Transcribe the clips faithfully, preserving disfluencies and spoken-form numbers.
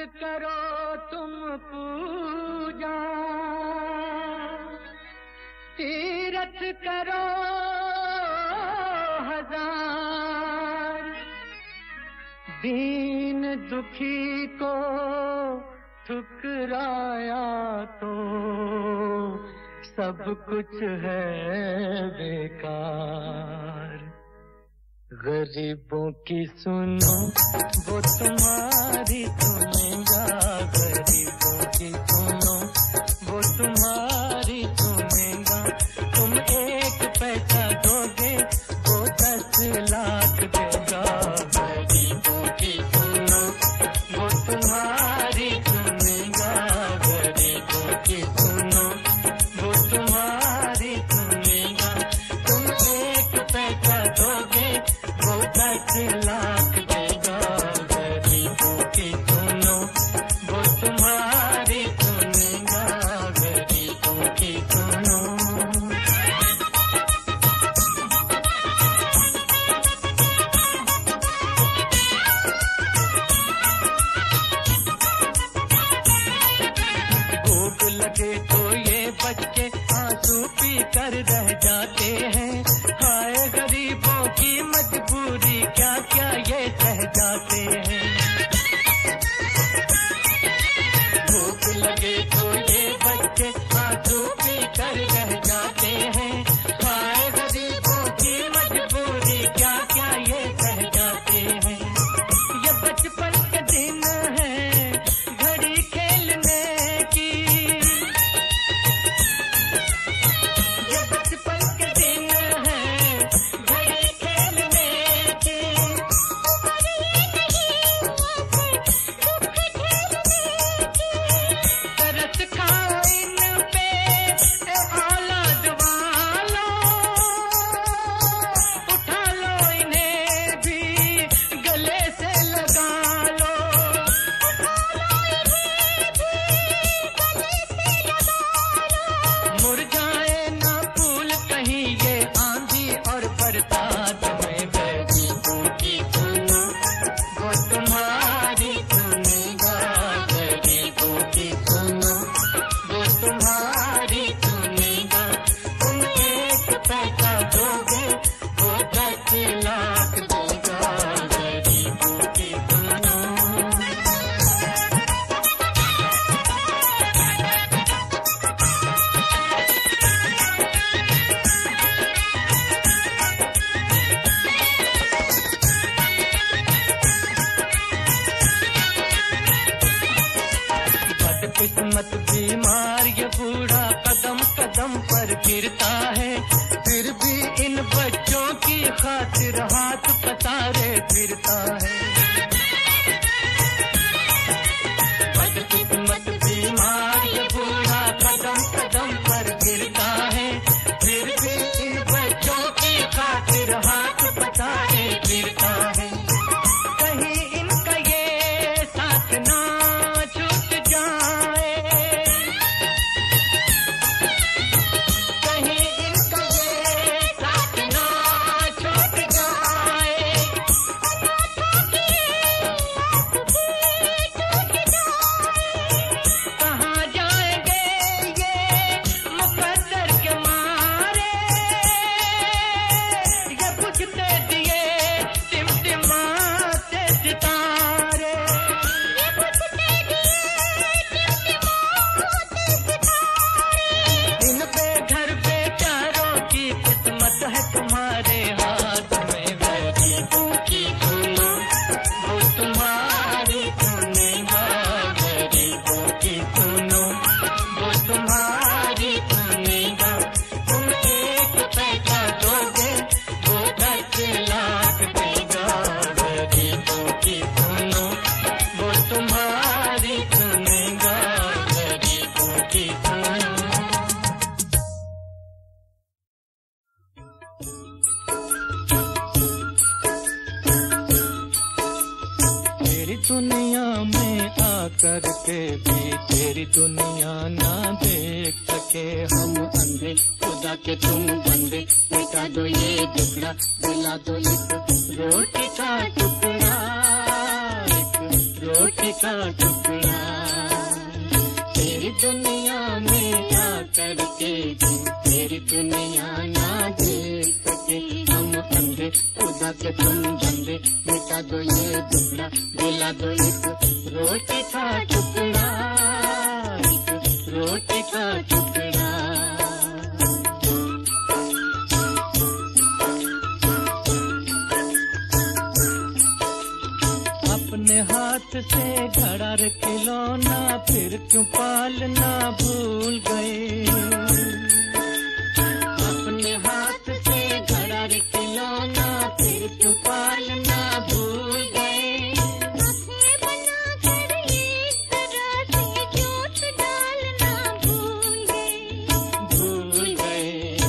करो तुम पूजा, तीरथ करो हजार, दीन दुखी को ठुकराया तो सब कुछ है बेकार। गरीबों की सुनो वो तुम्हारी सुनेगा, गरीबों की सुनो वो तुम्हारी सुनेगा। तुम एक पैसा दोगे वो दस लाख देगा। गरीबों की सुनो वो तुम्हारी सुनेगा, गरीबों की सुनो वो तुम्हारी सुनेगा। तुम एक पैसा दोगे वो दस लाख देगा। गरीबों की सुनो वो तुम्हारी सुनेगा, गरीबों की सुनो। भूख लगे तो ये बच्चे आंसू पी कर रह जाते हैं। हाय गरीबों की मजबूरी क्या क्या ये सह जाते हैं। भूख लगे तो ये बच्चे आंसू पी कर रह जाते हैं। हाय गरीबों की मजबूरी क्या क्या ये सह जाते हैं। ये बचपन के दिन है घड़ी खेलने की, ये बचपन के दिन है घड़ी खेलने की। तरस खाओ इन पे ए औलाद वालों, उठा लो इन्हें भी गले से लगा लो। मुरझाए ना फूल कहीं ये आंधी और बरसात में। गरीबों की सुनो वो तुम्हारी सुनेगा, गरीबों की सुनो वो तुम्हारी सुनेगा। तुम एक पैसा दोगे वो दस लाख देगा। गरीबों की सुनो। बदकिस्मत बीमार ये बूढ़ा कदम कदम पर गिरता है, फिर भी इन बच्चों की खातिर हाथ पसारे फिरता है। बदकिस्मत बीमार ये बूढ़ा कदम कदम पर गिरता है, फिर भी इन बच्चों की खातिर हाथ पसारे फिरता है। कहीं इनका ये साथ ना छूट जाए, कहीं इनका ये साथ ना छूट जाए। कहाँ जाएंगे ये मुकद्दर के मारे, ये बुझते दिए टिमटिमाते सितारे। इन बेघर बेचारों की किस्मत है तुम्हारे हाथ में। गरीबों की सुनो वो तुम्हारी सुनेगा, गरीबों की सुनो वो तुम्हारी सुनेगा। तुम एक पैसा दोगे वो दस लाख देगा। गरीबों की सुनो वो तुम्हारी सुनेगा, गरीबों की सुनो। तेरी दुनिया में आकर के भी तेरी दुनिया ना देख सके हम अंधे, खुदा के तुम बंदे। मिटा दो ये दुखड़ा, दिला दो एक रोटी का टुकड़ा, एक रोटी का टुकड़ा। तेरी दुनिया में आकर के तेरी दुनिया ना देख सके हम अंधे, खुदा के तुम बंदे, मिटा दो ये दुखड़ा, दिला दो एक रोटी का टुकड़ा, एक रोटी का टुकड़ा। अपने हाथ से घड़ा रे खिलौना, फिर क्यों पालना भूल गए। अपने हाथ से घड़ा रे खिलौना, फिर क्यों पालना भूल गए। आँखें बनाकर एक तरह से जोत डालना भूल गए, भूल गए।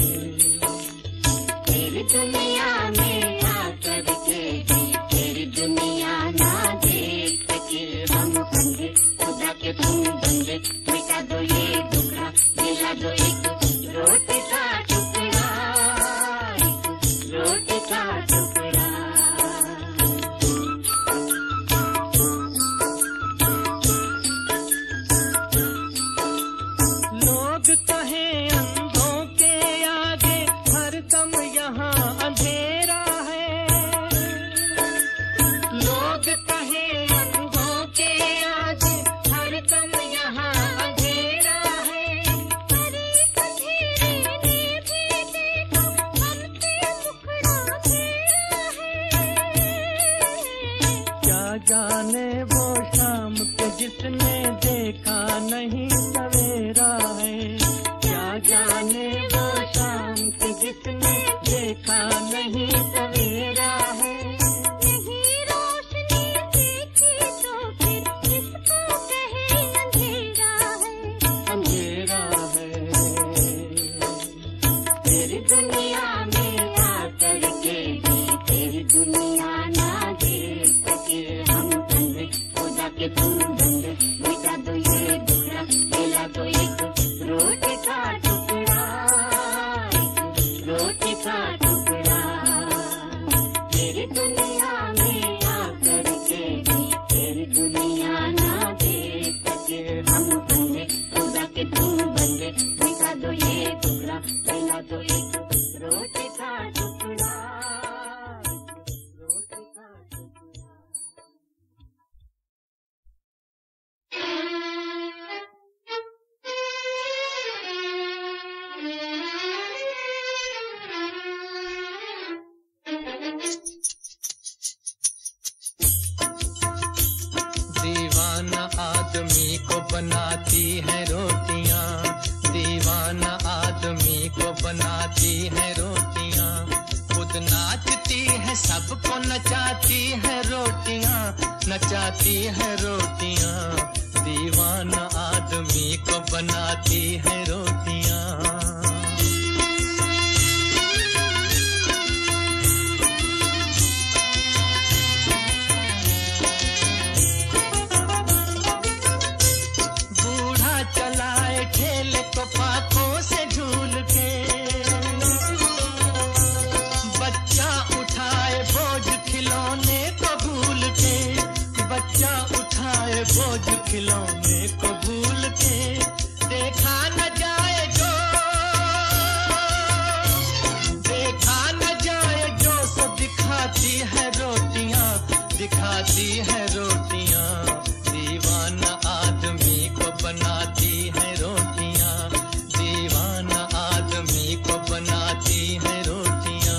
तेरी दुनिया में आकर के तेरी दुनिया ना देख सके हम अंधे, खुदा के तुम बंदे, मिटा दो ये टुकड़ा, दिला दो एक रोटी का टुकड़ा, एक रोटी का टुकड़ा। लोग कहें अंधों के आगे हरदम यहाँ अंधेरा है। लोग कहें अंधों के आगे हरदम यहाँ अंधेरा है। अरे अंधेरे ने भी देखा हमसे मुखड़ा फेरा है। क्या जाने वो शाम के जिसने देखा नहीं सवेरा है। क्या जाने वो शाम के जिसने देखा नहीं सवेरा है। नहीं रोशनी देखी तो फिर किसको कहे अंधेरा है, अंधेरा है। तेरी दुनिया में आकर के भी तेरी दुनिया ना देख सके हम अंधे, खुदा के तुम बंदे, मिटा दो ये दुखड़ा, दिला दो एक रोटी का टुकड़ा, एक रोटी का टुकड़ा। तेरी दुनिया में आकर के भी तेरी दुनिया ना देख सके हम अंधे, खुदा के तुम बंदे, मिटा दो ये टुकड़ा, दिला दो एक रोटी का टुकड़ा, एक रोटी का टुकड़ा। दीवाना आदमी को बनाती है रोटियां, दीवाना आदमी को बनाती है रोटियां। खुद नाचती है सबको नचाती है रोटियां, नचाती है रोटियां। दीवाना आदमी को बनाती है रोटियां। चलाए ठेले को पापों से झूल के, बच्चा उठाए बोझ खिलौने को भूल के, बच्चा उठाए बोझ खिलौने को भूल के। देखा न जाए जो, देखा न जाए जो सो दिखाती है रोटियां, दिखाती है रोटियां। दीवाना आदमी को बनाती है रोटियां, दीवाना आदमी को बनाती है रोटियां।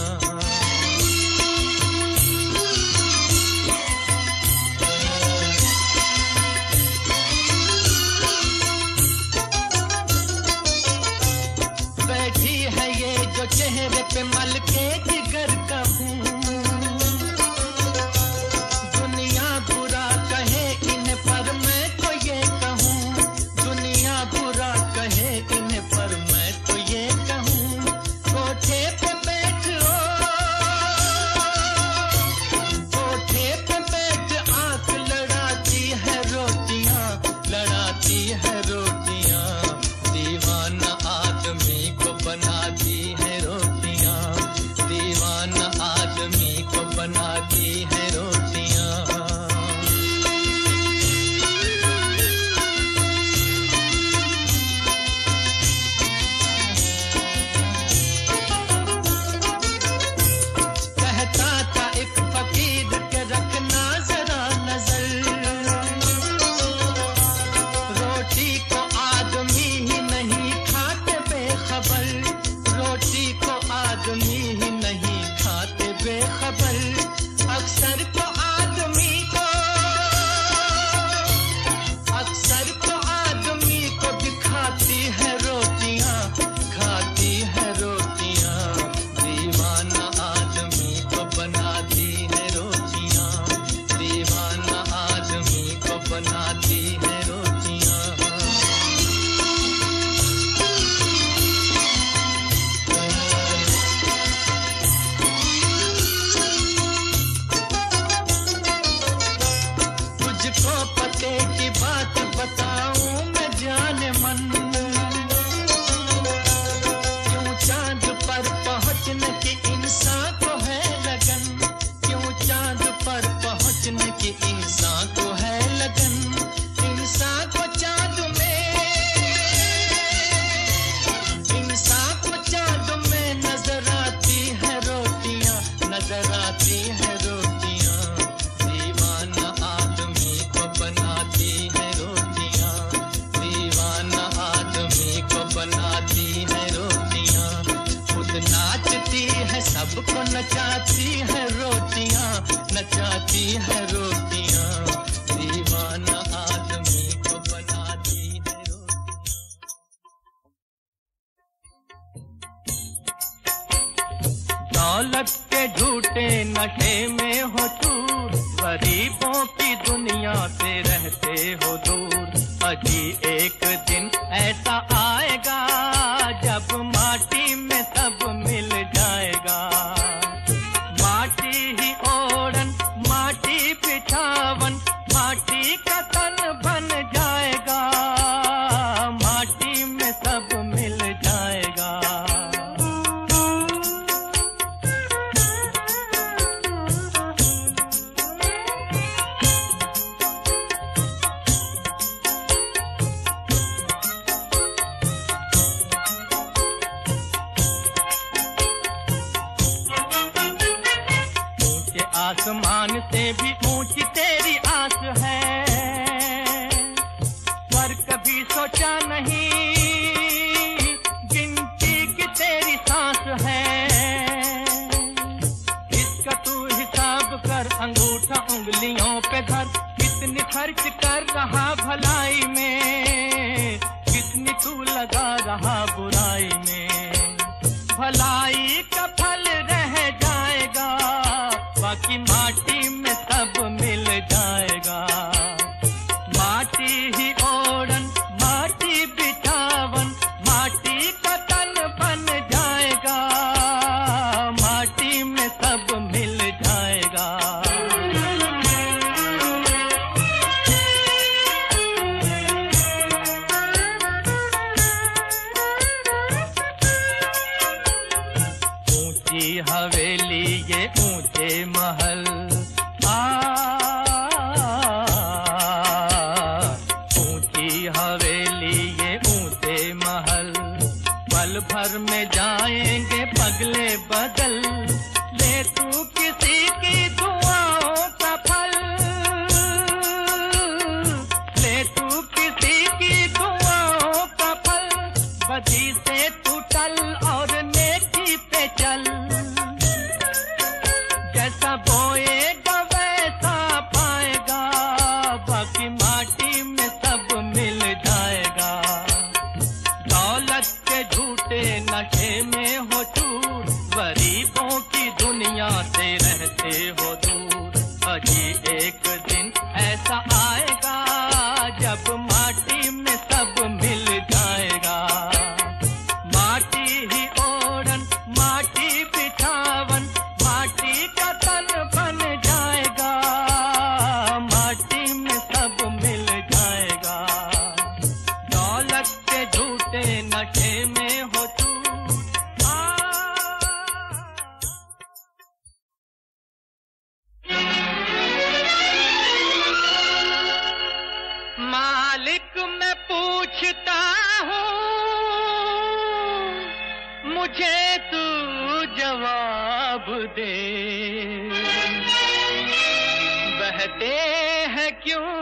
बैठी है ये जो चेहरे पे मल के जिगर का खून, दुनिया बुरा बनाती है रोटियां। तुझको पते की बात बताऊं मैं जाने मन, क्यों चांद पर पहुंचने की इंसान को है लगन, क्यों चांद पर पहुंचने की इंसान को है लगन। इंसान को चांद में, इंसान को चांद में नजर आती है रोटियां, नजर आती है रोटियां। दीवाना आदमी को बनाती है रोटियां, दीवाना आदमी को बनाती है रोटियां। खुद नाचती है सबको नचाती है रोटियां, नचाती है रोटियां। दीवाना आदमी को बनाती है रोटियां। दौलत के झूठे नशे में हो चूर, गरीबों की दुनिया से रहते हो दूर। अजी एक दिन ऐसा आएगा जब माटी में सब मिल जाएगा। माटी ही ओढ़न, माटी बिछावन, माटी का तन बन जाएगा। माटी में सब मिल जाएगा। आसमान से भी ऊंची तेरी आस है, पर कभी सोचा नहीं गिनती की तेरी सांस है। इसका तू हिसाब कर, अंगूठा उंगलियों पे धर, कितनी खर्च कर रहा भलाई में, कितनी तू लगा रहा बुराई में। भलाई का फल रह जाएगा, बाकी माटी में सब मिल जाएगा। माटी ही ओढ़न, माटी बिछावन, माटी का तन बन जाएगा। माटी में सब मिल जाएगा। ऊंची हवेली ये ऊंचे महल, आ ऊंची हवेली ये ऊंचे महल, पल भर में जाएंगे पगले बदल। ले तू किसी की दुआओं का फल, ले तू किसी की दुआओं का फल। बदी से तू टल और नेकी पे चल, जैसा बोएगा वैसा पाएगा। बाकी माटी में सब मिल जाएगा। दौलत के झूठे नशे में हो चूर, गरीबों की दुनिया से रहते हो दूर। अजी एक दिन ऐसा आएगा जब माटी में सब मिल जाएगा। माटी ही ओढ़न, माटी बिछावन, माटी का तन बन जाएगा। माटी में सब मिल जाएगा। दौलत के झूठे नशे में हो तू। मालिक मैं पूछता हूँ, मुझे तू जवाब दे। बहते हैं क्यों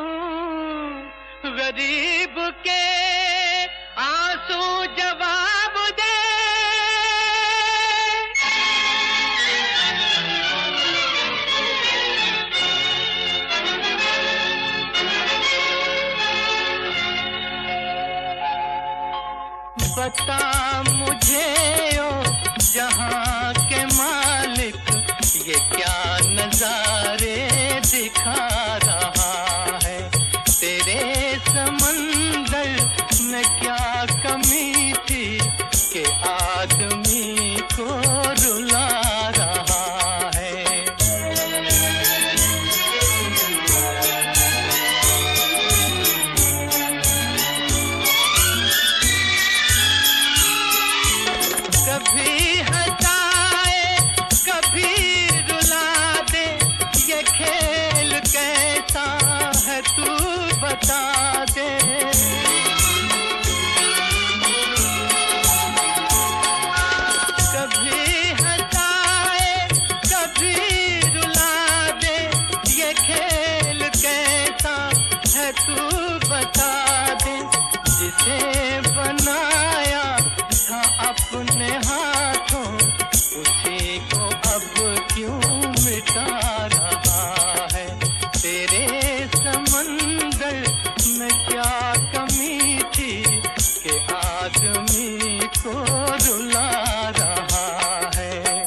गरीब के आंसू, जवाब दे। बता मुझे ओ जहां के मालिक, ये क्या नजारे दिखा रहा है। तू बता दे, जिसे बनाया था अपने हाथों उसी को अब क्यों मिटा रहा है। तेरे समंदर में क्या कमी थी कि आदमी को रुला रहा है।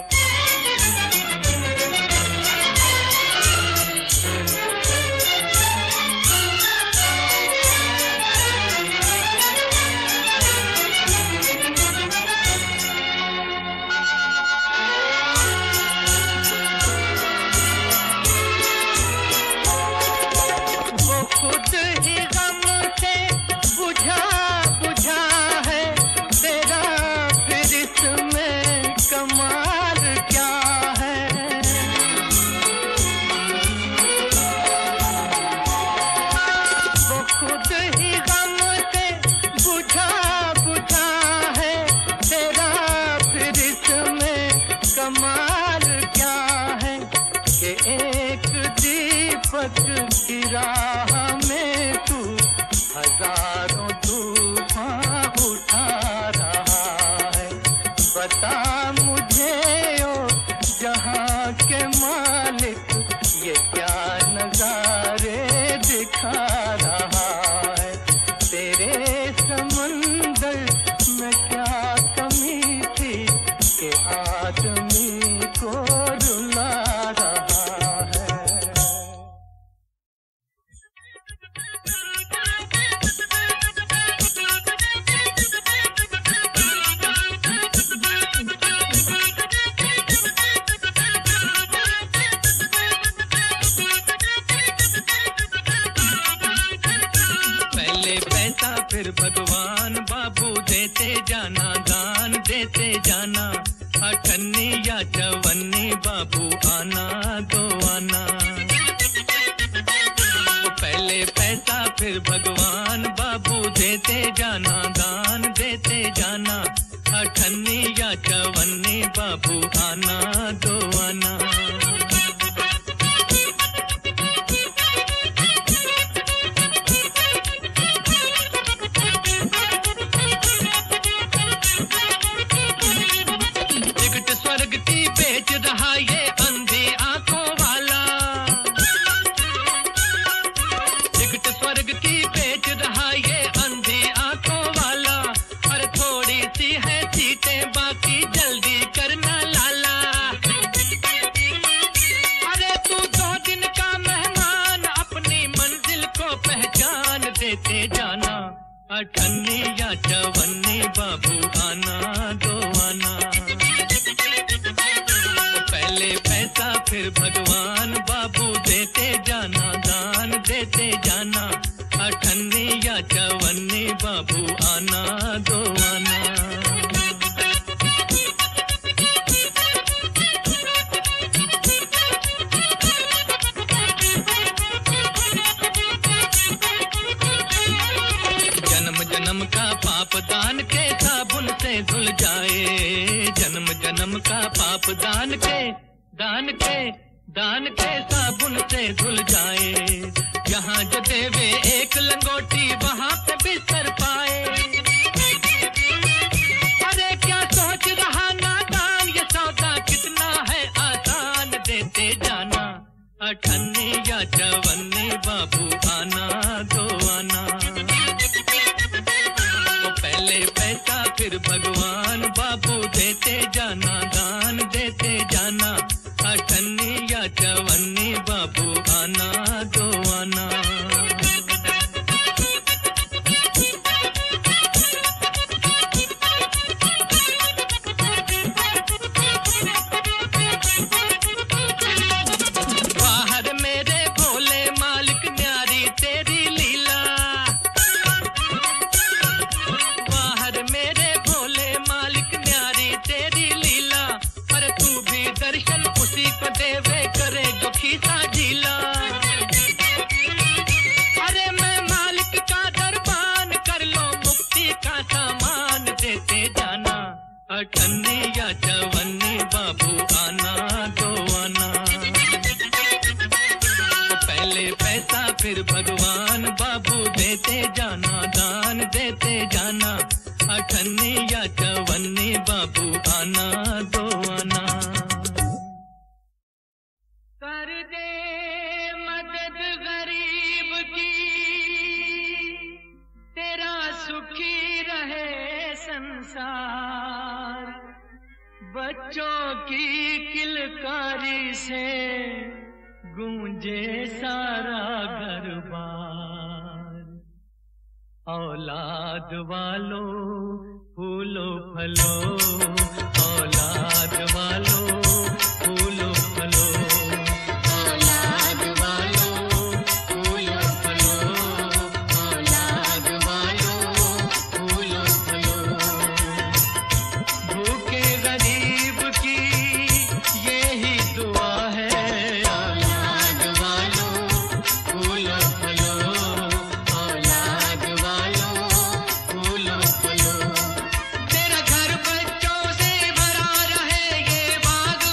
खुद ही गम से बुझा बुझा है तेरा, फिर इसमें कमाल क्या है। वो खुद ही गम से बुझा बुझा है तेरा, फिर इसमें कमाल क्या है कि एक दीपक की राह में तू हजारों तूफान उठा रहा है। बता मुझे ओ जहां के मालिक, ये क्या नजारे दिखा रहा है। तेरे समंदर में क्या कमी थी कि आदमी को रुला रहा है। पहले पैसा फिर भगवान, बाबू देते जाना, दान देते जाना। अठन्नी या चवन्नी बाबू आना दो आना। पहले पैसा फिर भगवान, बाबू देते जाना, दान देते जाना। अठन्नी या चवन्नी बाबू आना दो आना। टिकट स्वर्ग की बेच रहा ये अंधी आंखों वाला, टिकट स्वर्ग की बेच रहा ये अंधी आंखों वाला। और थोड़ी सी है सीटें बाकी, जल्दी करना लाला। अरे तू दो दिन का मेहमान, अपनी मंजिल को पहचान देते जाना। अठन्नी या चवन्नी बाबू आना दो आना। पहले पैसा फिर भगवान, बाबू देते जाना, दान देते जाना। अठन्नी या चवन्नी बाबू आना दो आना। जन्म जन्म का पाप दान के साबुन से धुल जाए। जन्म जन्म का पाप दान के दान के दान के साबुन से धुल जाए। यहाँ जो देवे एक लंगोटी, वहाँ पे बिस्तर पाए। अरे क्या सोच रहा नादान, ये सौदा कितना है आसान देते जाना। अठन्नी या चवन्नी बाबू आना दो आना। पहले पैसा फिर भगवान, बाबू देते जाना, दान देते जाना। अठन्नी या चवन्नी बाबू आना दो आना। बाहर मेरे भोले देते जाना, दान देते जाना, अठन्नी या चवन्नी बाबू आना दो आना। कर दे मदद गरीब की, तेरा सुखी रहे संसार। बच्चों की किलकारी से गूंजे सारा घर बार। औलाद वालों फूलो फलो, औलाद वालों फूलो फलो, औलाद वालों फूलो फलो, औलाद वालों फूलो फलो। भूखे गरीब की यही दुआ है, औलाद वालों फूलो फलो, औलाद वालों फूलो फलो। तेरा घर बच्चों से भरा रहे, ये बाग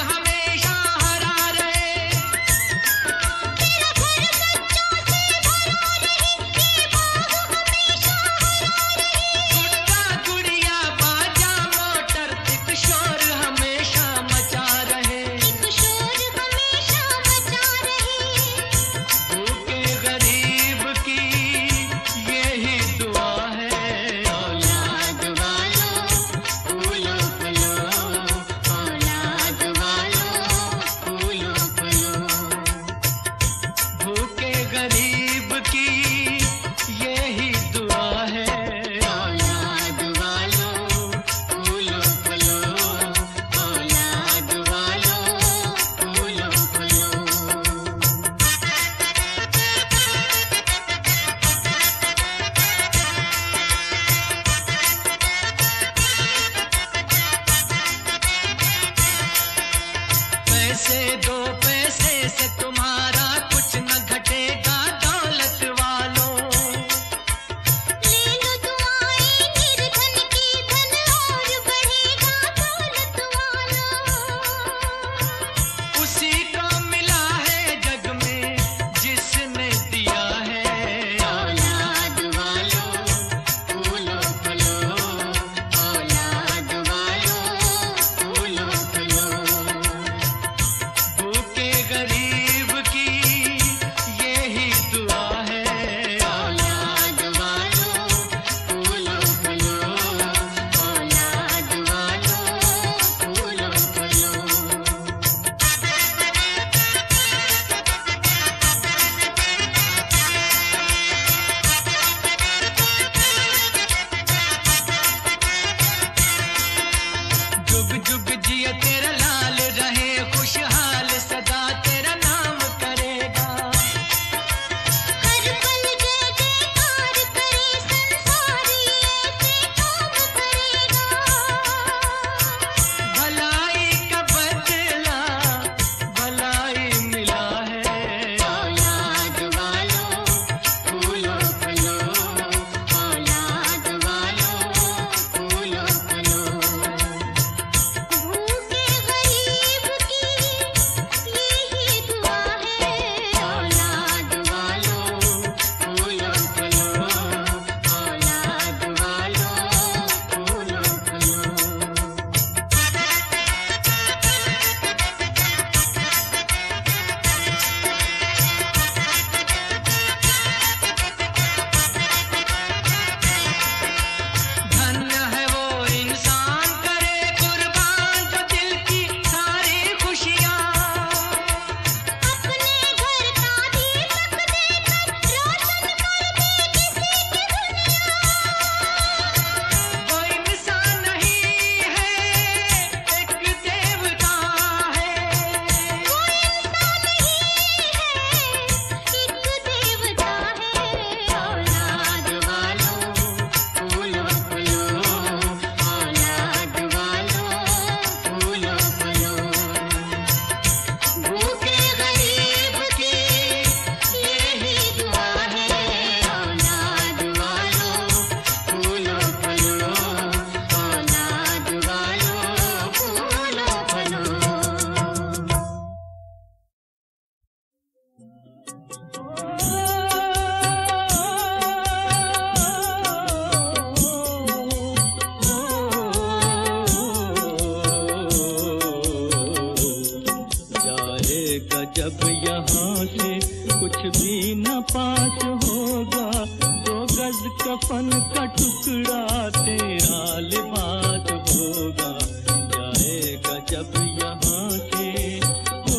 गज कफन का टुकड़ा तेरा लिबास होगा, जाएगा जब यहाँ से, ओ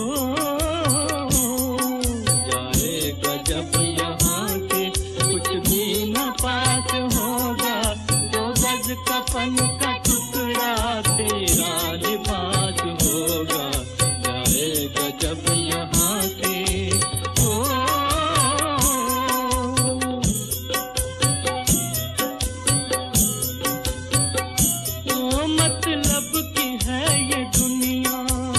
जाएगा जब यहाँ से, कुछ भी न पास होगा। दो गज कफन का टुकड़ा तेरा लिबास होगा, जाएगा जब यहाँ से, ओ मतलब की है ये दुनिया,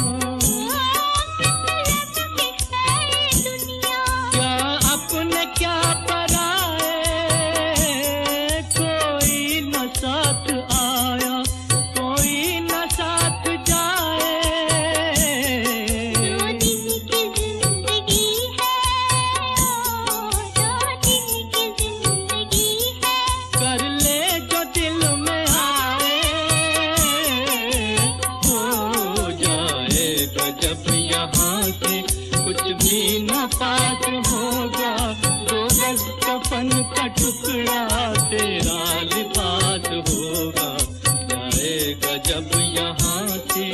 क्या अपने क्या पराए, कोई न साथ आया कोई न साथ जाए। दो दिन की जिंदगी है, दो दिन की जिंदगी है, कर ले जो दिल में आए, हो जाएगा जब यहाँ से, कुछ भी न पास होगा। दो गज कफन का टुकड़ा तेरा लिबास होगा, जाएगा जब यहाँ से,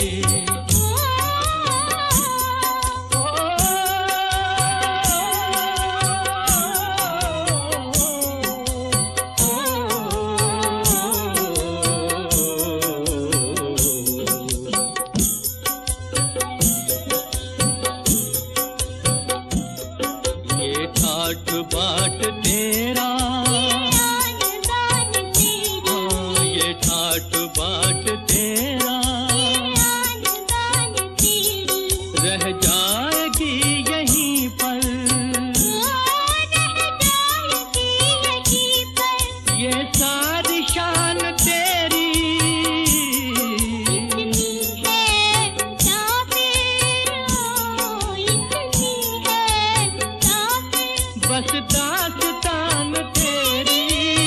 ओ ये ठाठ बाट तेरा, दान तेरा, हाँ ये ठाठ बाट तेरा, दान तेरी, रह जाएगी यहीं पर, रह जाएगी यहीं पर, ये सारी शान तेरी, इतनी है मुसाफिर, इतनी है मुसाफिर, बस दास्तान तेरी,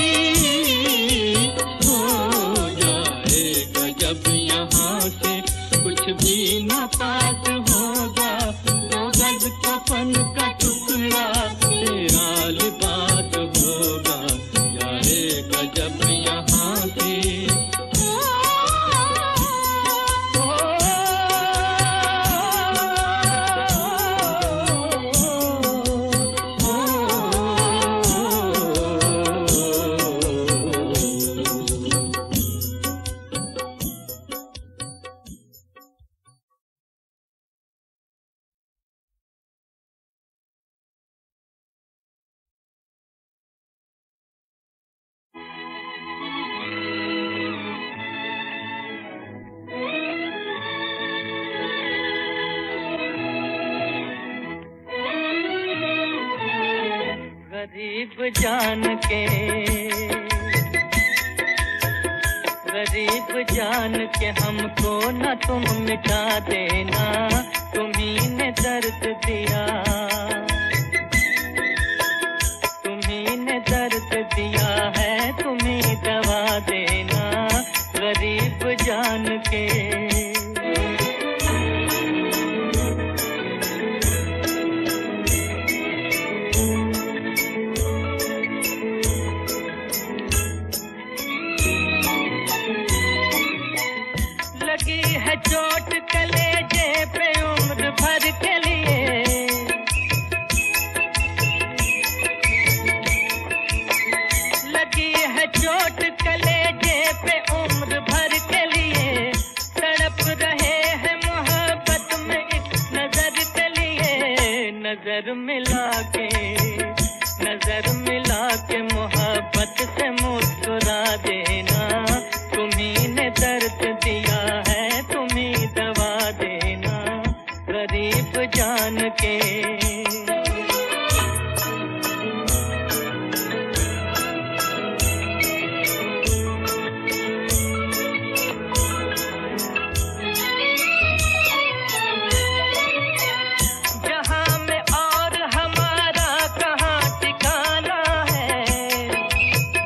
हो जाएगा जब यहाँ से, कुछ भी न पास होगा। दो गज कफन का टुकड़ा तेरा लिबास होगा, जाएगा जब यहाँ से, ओ गरीब जान के, गरीब जान के हमको न तुम मिटा देना, तुम्ही ने दर्द दिया, तुम्ही ने दर्द दिया है, तुम्ही दवा देना, गरीब जान के। लगी है चोट कलेजे पे उम्र भर के लिए, लगी है चोट कलेजे पे उम्र भर के लिए, तड़प रहे हैं मोहब्बत में एक नजर के लिए, नजर मिला के, नजर मिला के मोहब्बत से मुस्कुरा देना, तुम्ही ने दर्द दिया है, तुम्ही दवा देना, गरीब जान के। जहां में और हमारा कहाँ ठिकाना है,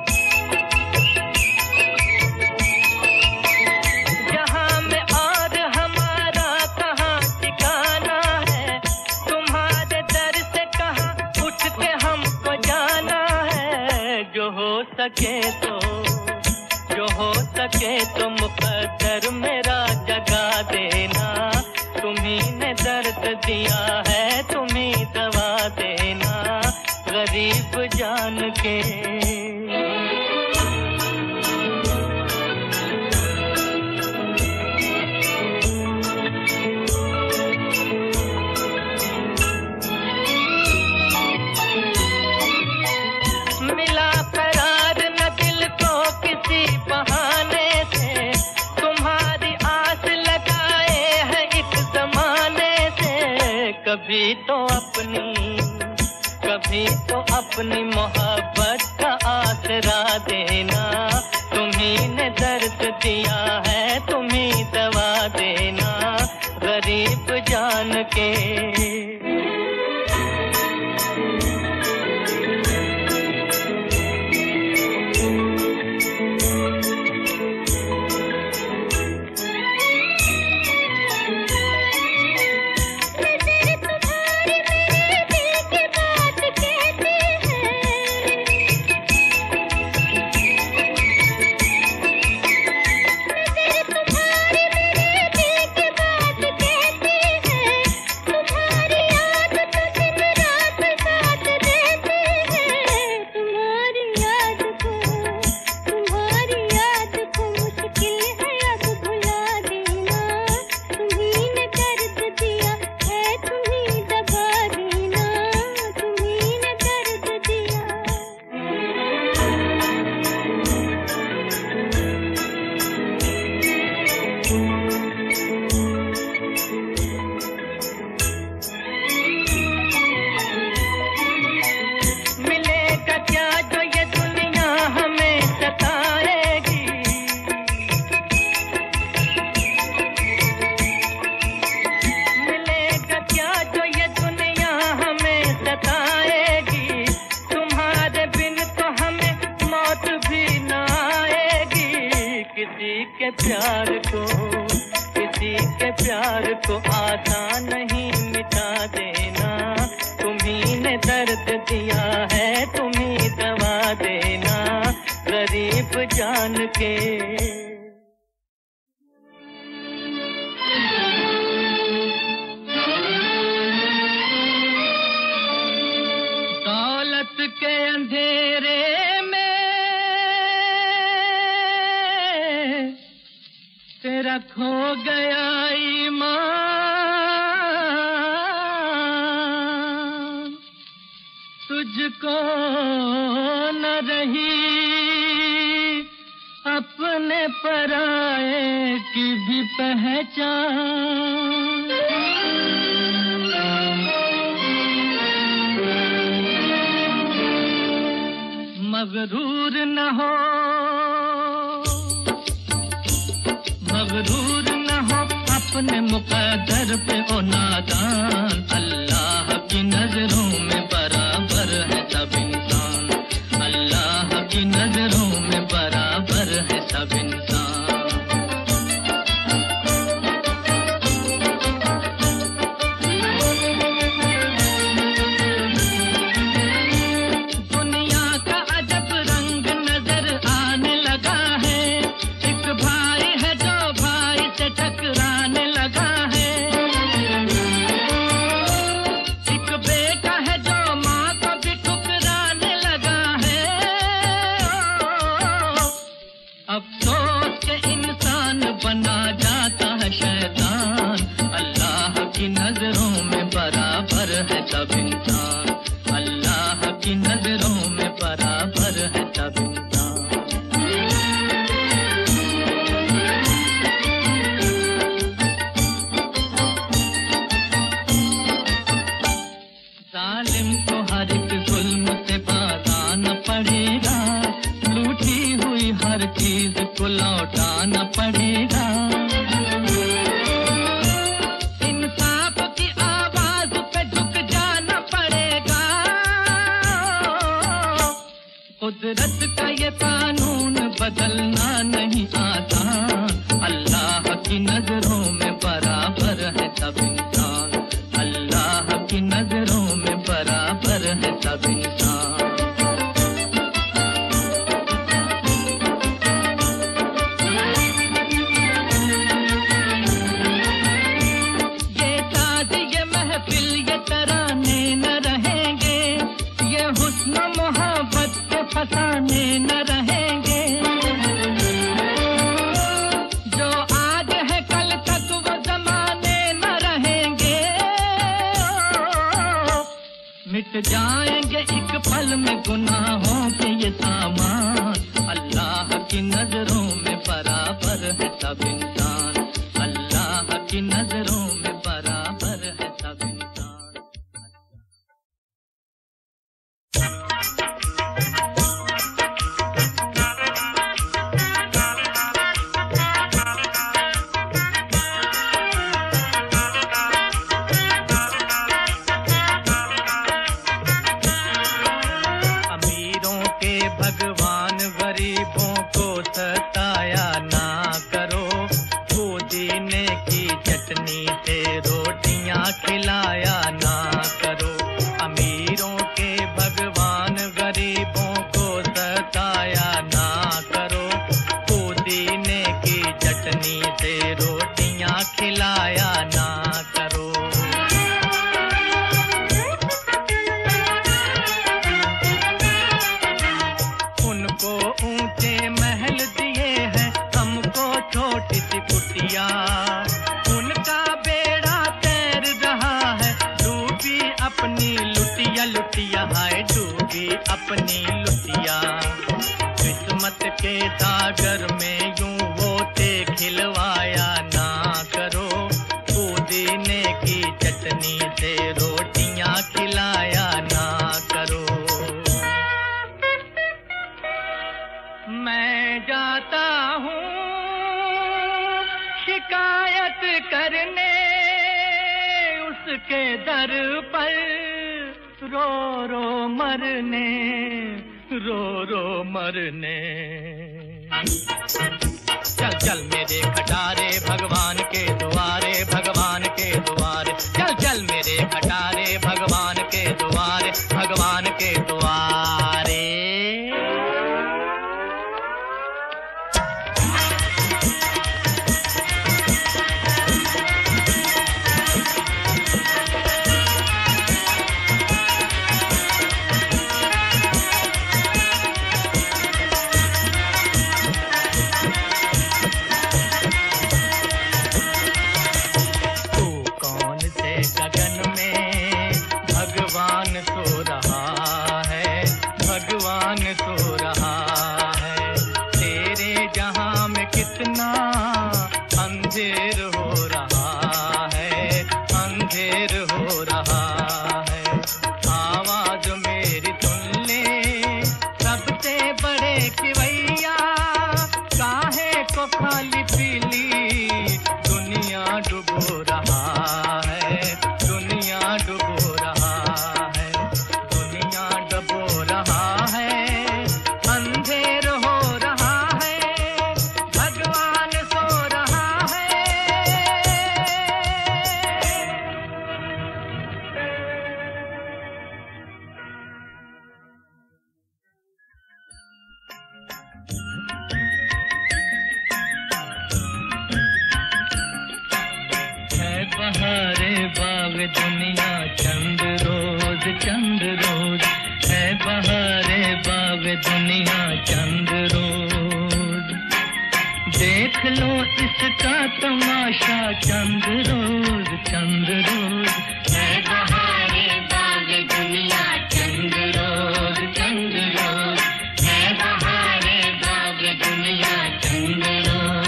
जो हो सके तो जो हो सके तो मुकद्दर मेरा जगा देना, तुम्ही ने दर्द दिया है तुम्ही दवा देना, गरीब जान के। मिला करार न दिल को किसी बहाने से, तुम्हारी आस लगाए है एक जमाने से, कभी तो अपनी कभी तो अपनी मोहब्बत का आसरा देना, तुम्ही ने दर्द दिया है तुम्ही दवा देना, गरीब जान के। प्यार को किसी के प्यार को आसान नहीं मिटा देना, तुम्ही ने दर्द दिया है तुम्ही दवा देना, गरीब जान के। दौलत के अंधेरे में तेरा खो गया ईमान, तुझको न रही अपने पराए की भी पहचान। मगरूर न हो मगरूर न हो अपने मुकद्दर पे ओ नादान, अल्लाह की नजरों में बराबर है सब इंसान, अल्लाह की नजरों में बराबर है सब इंसान। सब इंसान, अल्लाह की नजरों में बराबर है सब इंसान। जालिम को हर एक जुल्म से बाज़ाना पड़ेगा, लूटी हुई हर चीज को लौटाना पड़ेगा। कुदरत का ये कानून बदलना नहीं आसान, अल्लाह की नजरों में बराबर है सब इंसान, अल्लाह की नजरों में बराबर है सब इंसान। फसाने न रहेंगे। जो आज है कल तक वो जमाने न रहेंगे। मिट जाएंगे एक पल में गुनाहों के ये सामान। अल्लाह की नजरों में बराबर है सब इंसान। अल्लाह की नजरों में बराबर है सब इंसान। अमीरों के भगवान गरीबों को सताया ना करो। पुदीने की चटनी से रोटियां खिलाया ना करो। अमीरों के भगवान गरीबों को सताया ना करो। पुदीने की चटनी से रोटियां खिलाया ना करो। उनको ऊंचे महल दिए हैं, हमको छोटी सी कुटिया। उनका बेड़ा तैर रहा है, डूबी अपनी लुटिया लुटिया। हाय डूबी अपनी लुटिया। किस्मत के सागर में यूं होते खिलवाया ना करो। पुदीने की चटनी से रोटियां खिलाया ना करो। मैं जाता हूँ शिकायत करने उसके दर पर। रो रो मरने, रो रो मरने। चल चल मेरे खटारे भगवान के द्वारे, भगवान के द्वारे। चल चल मेरे खटारे भगवान के द्वारे, भगवान के द्वारे। गगन में भगवान सो रहा है, भगवान सो रहा है। तेरे जहां में कितना अंधेर हो रहा है, अंधेर हो रहा है। आवाज मेरी सुन ले सबसे बड़े किवैया। काहे को खाली पीली दुनिया डुबो रहा है, दुनिया डुबो रहा है, दुनिया डुबो रहा है। अंधेर हो रहा है, भगवान सो रहा है। है बहारे बाग दुनिया चंद रोज, चंद रोज। है बहारे बाग दुनिया चंद रोज। देख लो इसका तमाशा चंद रोज, चंद रोज। है बहारे बाग दुनिया चंद रोज, चंद रोज। है बहारे बाग दुनिया चंद रोज।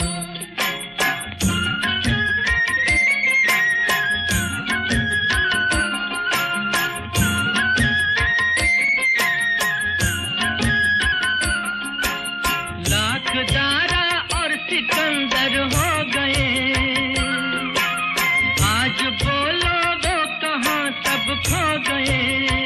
दारा और सिकंदर हो गए। आज बोलो वो कहाँ सब खो गए।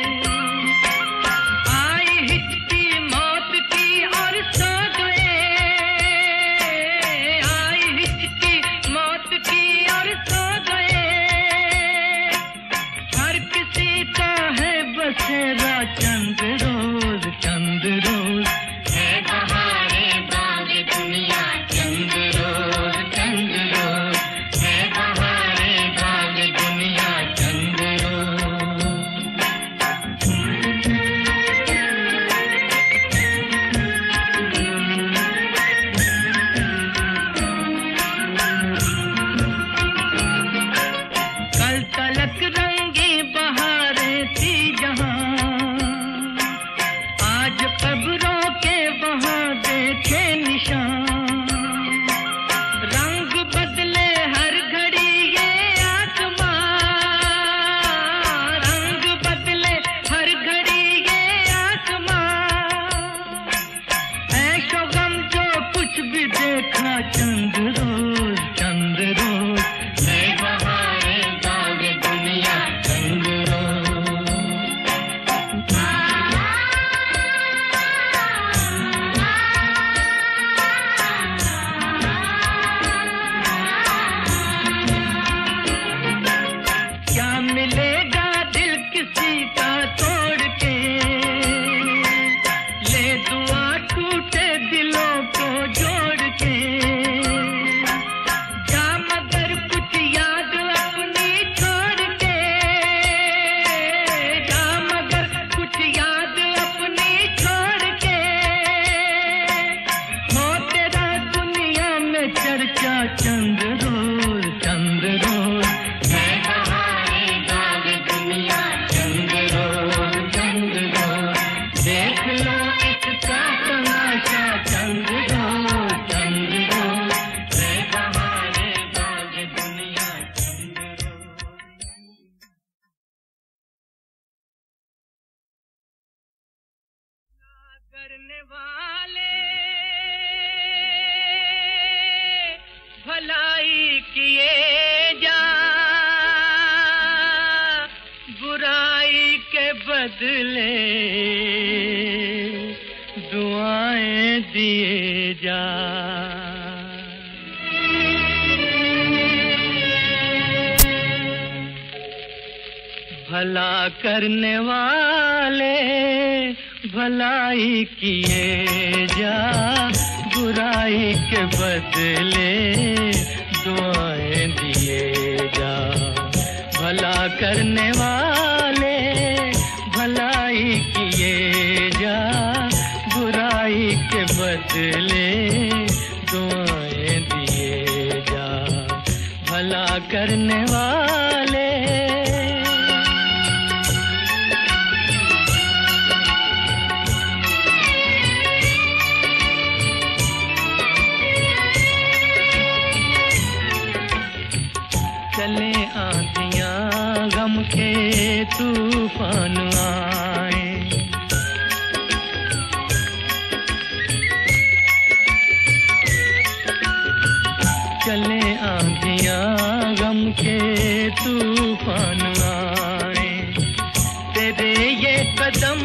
चर्चा चंद रोज चंद रोज नए बहारे जागे दुनिया चंद रोज। क्या मिलेगा दिल किसी का तोड़ के, ले दुआ टूटे दिलों को जोड़ के, जा मगर कुछ याद अपनी छोड़ के, जा मगर कुछ याद अपनी छोड़ के, हो तेरा दुनिया में चर्चा चंद रोज चंद रोज नए बहारे जागे दुनिया चंद रोज चंद रोज। देख लो इसका तमाशा चंद रोज चंद रोज नए बहारे जागे दुनिया चंद रोज। करने वाले भलाई किए जा, बुराई के बदले दुआएं दिए जा। भला करने वाले भलाई किए जा, बुराई के बदले दुआएं दिए जा। भला करने वाले भलाई किए जा, बुराई के बदले दुआएं दिए जा। भला करने वाले चले आंधियां गम के तूफान आए, चले आंधियां गम के तूफान आए, तेरे ये कदम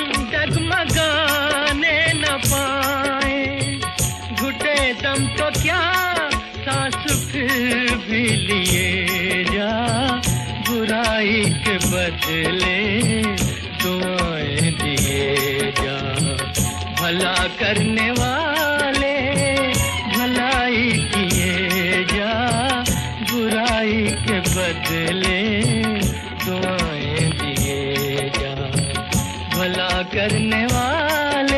डगमगाने न पाए, घुटे दम तो क्या सांस फिर भी लिए जा, बुराई के बदले दुआएं दिए जा। भला करने वाले भलाई किए जा, बुराई के बदले दुआएं दिए जा। भला करने वाले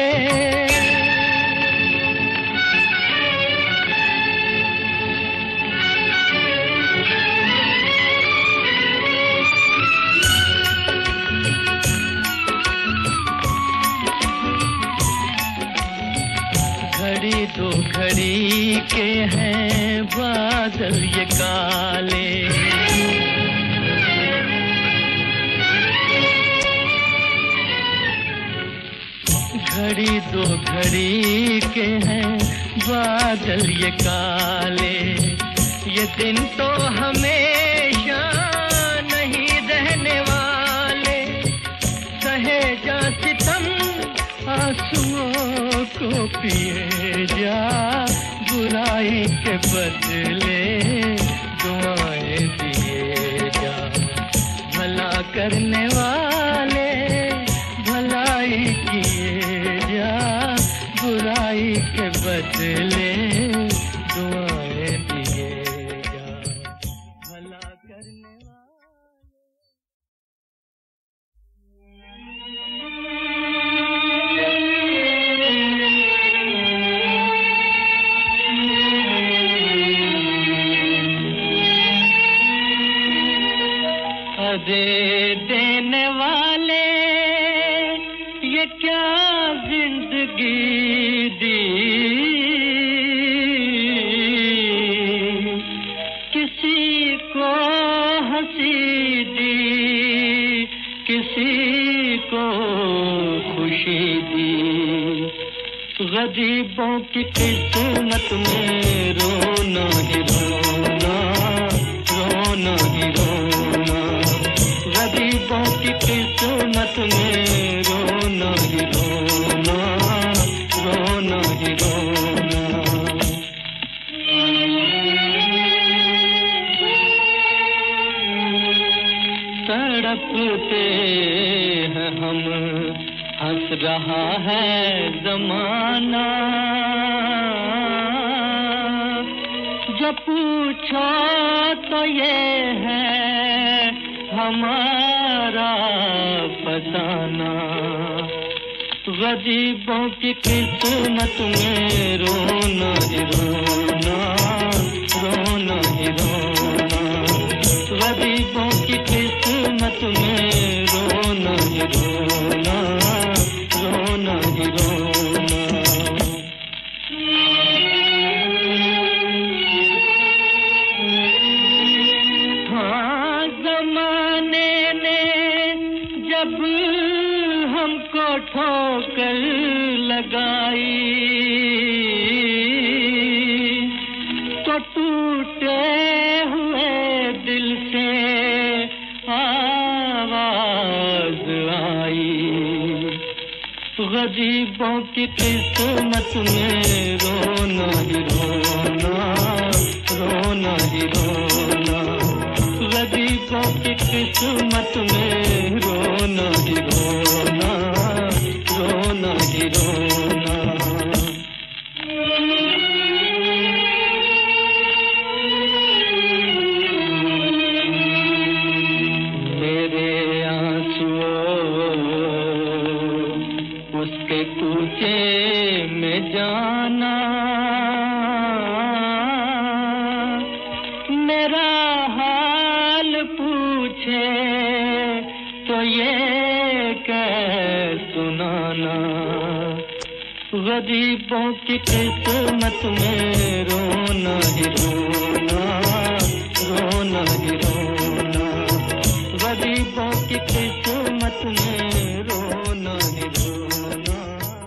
घड़ी दो घड़ी के हैं बादल ये काले, घड़ी दो घड़ी के हैं बादल ये काले, ये दिन तो हमेशा नहीं रहने वाले, सहे जा सितम आंसुओं को पिए जा, बुराई के बदले दुआएं दिए जा। भला करने वाले भलाई किए जा, बुराई के बदले दुआएं दिए जा। भला करने वाले दे देने वाले ये क्या जिंदगी दी, किसी को हंसी दी, किसी को खुशी दी, गरीबों की किस्मत में रोना ही रोना, रोना ही रोना, गरीबों की किस्मत में रोना ही रोना, रोना ही रोना। तड़पते हैं हम, हंस रहा है ज़माना, जो पूछो तो ये है हमारा फसाना। गरीबों की किस्मत में रोना ही रोना, रोना ही रोना, गरीबों की किस्मत में रोना ही रोना, रोना ही रोना। हाँ, ज़माने ने जब हमको ठोकर लगाई तो टूटे हुए दिल से आवाज आई। गरीबों की किस्मत में रोना ही रोना, रोना ही रोना, गरीबों की किस्मत में रोना ही रोना, रोना ही रोना। मेरे आंसुओं उसके कूचे में जाना, मेरा हाल पूछे तो ये कह सुनाना। गरीबों की किस्मत में रोना ही रोना, रोना ही रोना, गरीबों की किस्मत में रोना ही रोना।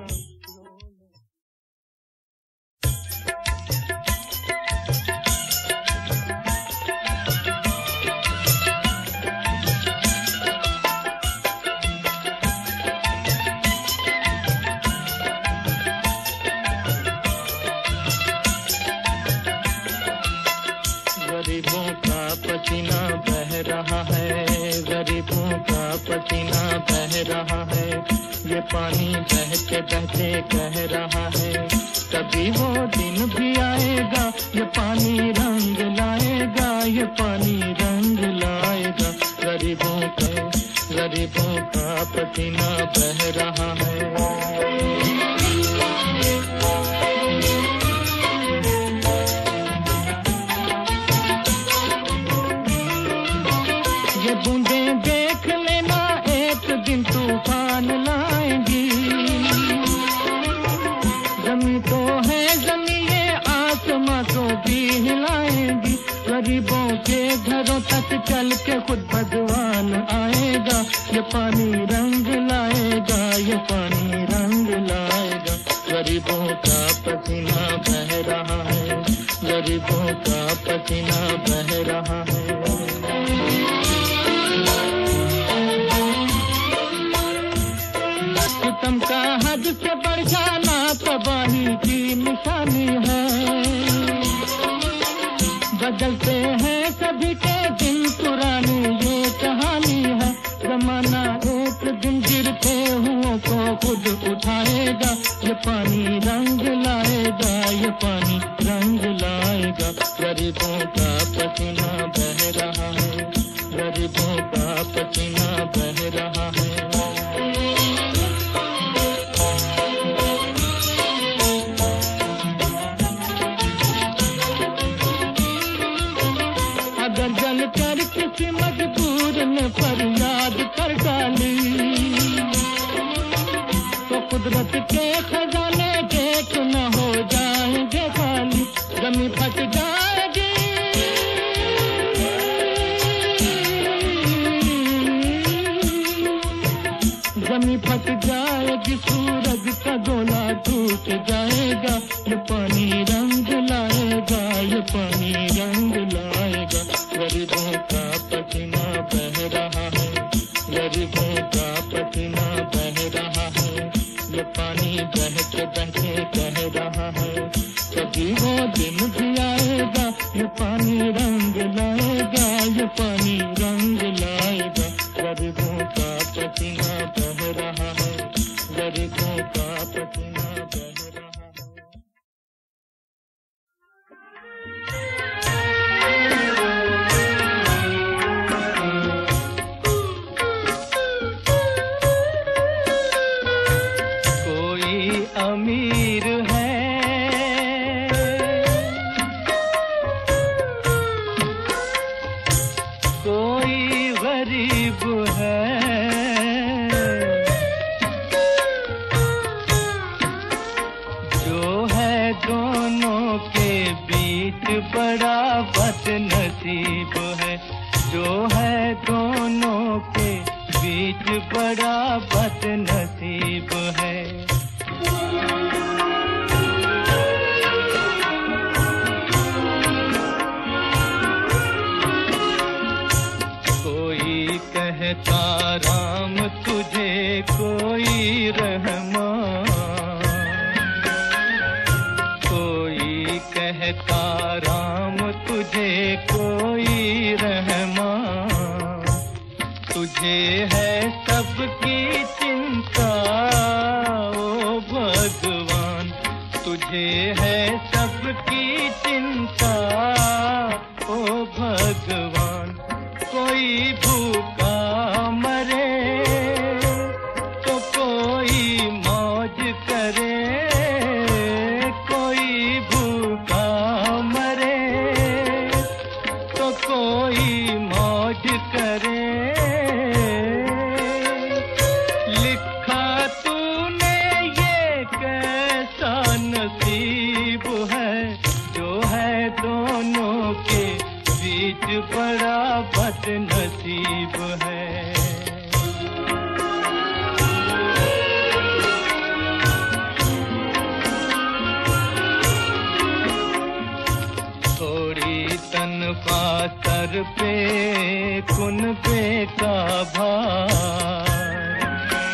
गरीबों का पसीना बह रहा है, गरीबों का पसीना बह रहा है, ये पानी बहते बहते कह रहा है कभी वो दिन भी आएगा, ये पानी रंग लाएगा, ये पानी रंग लाएगा। गरीबों का गरीबों का पसीना बह रहा है। ये बूंदें देख लेना एक दिन तूफान लाएंगी, जमी तो है जमी ये आसमां को भी हिलाएंगी। गरीबों के घरों तक चल के खुद भगवान आएगा, ये पानी रंग लाएगा, ये पानी रंग लाएगा। गरीबों का पसीना बह रहा है, गरीबों का पसीना बह रहा है। सितम का हद से बढ़ जाना तबाही की निशानी है, बदलते हैं सभी के दिन पुरानी ये कहानी है। जमाना एक दिन गिरते हुओं को खुद उठाएगा, ये पानी रंग लाएगा, ये पानी रंग लाएगा। गरीबों का पसीना बह रहा है, गरीबों का पसीना बह रहा है। अगर जल कर किसी मजबूर ने फरियाद कर डाली तो कुदरत के खजाने देख न हो जाएंगे खाली। जमी फट जाएगी, जमी फट जाएगी, सूरज का गोला टूट जाएगा, ये पानी रंग लाएगा, ये पानी रंग लाएगा। गरीबों का पसीना बह रहा है, गरीबों का पसीना बह रहा है, ये पानी बह के बह के कह रहा है। कभी वो दिन भी आएगा, ये पानी रंग लाएगा, ये पानी रंग लाएगा। गरीबों का पसीना बह रहा है, गरीबों का पसीना बह रहा है। कोई अमीर है, कोई गरीब है, जो है दोनों के बीच बड़ा बदनसीब है, जो है दोनों के बीच बड़ा बदनसीब है। कोई कहता राम तुझे, कोई रहमान, कोई कहता राम तुझे, कोई रहमान। तुझे है सबकी चिंता ओ भगवान, तुझे है सबकी चिंता ओ भगवान। कोई भूखा मरे तो कोई मौज करे, कोई भूखा मरे तो कोई मौज करे। लिखा तूने ये कैसा नसीब है, जो है दोनों के बीच बड़ा बदनसीब है। थोड़ी तनख्वाह सर पे कुनबे का भार,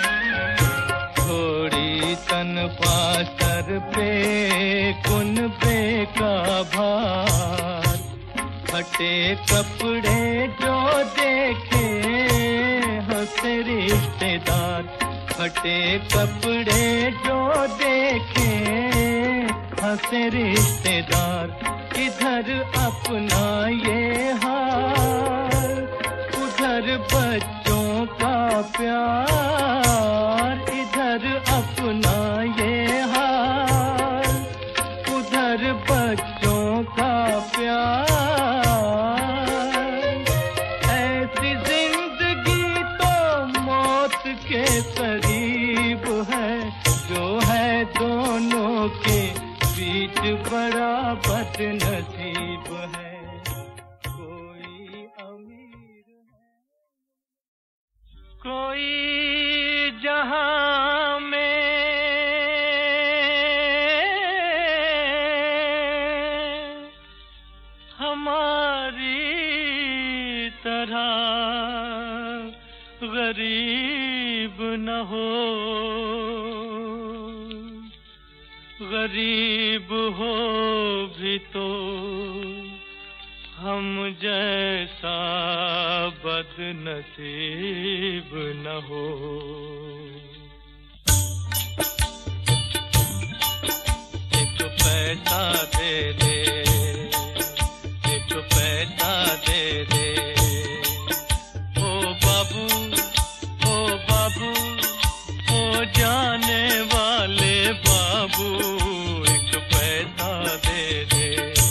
थोड़ी तनख्वाह सर पे कुनबे का भार। फटे कपड़े जो देखे हंसे रिश्तेदार, फटे कपड़े जो देखे हंसे रिश्तेदार। इधर अपना ये हाल, उधर बच्चों का प्यार, इधर अपना ये हाल, उधर बच्चों का प्यार। ऐसी जिंदगी तो मौत के करीब है, जो है दोनों के बीच बड़ा बदनसीब है। कोई अमीर है, कोई जहां में हमारी तरह गरीब न हो, गरीब हो भी तो हम जैसा बदनसीब न हो। एक पैसा दे दे, एक पैसा दे दे, ओ बाबू, ओ बाबू, ओ जाने वाले बाबू, एक पैसा दे दे।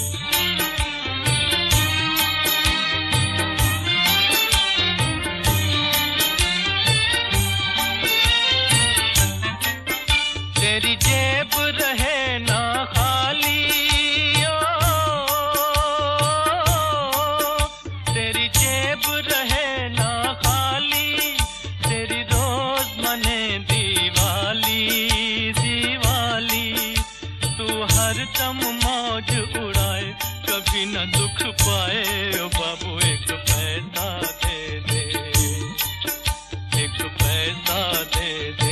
तेरी जेब रहे ना खाली, ओ, तेरी जेब रहे ना खाली, तेरी रोज मने दिवाली, दम मौज उड़ाए, कभी न दुख पाए। ओ बाबू एक पैसा दे दे, एक पैसा दे दे।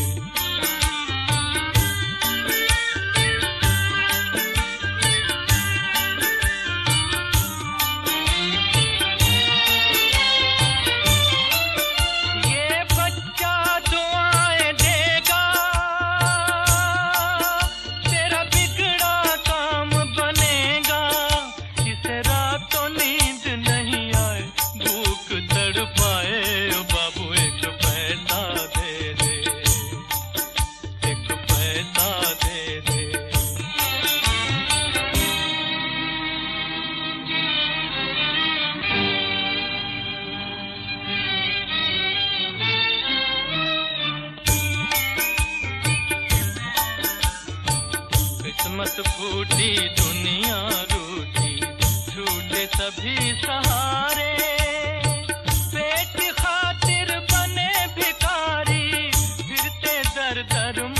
किस्मत फूटी दुनिया रूठी, छूटे सभी सहारे। पेट खातिर बने भिखारी, फिरते दर दर